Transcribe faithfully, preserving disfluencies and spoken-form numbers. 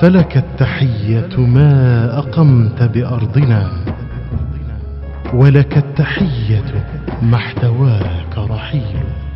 فلك التحية ما أقمت بأرضنا، ولك التحية ما احتواك رحيل.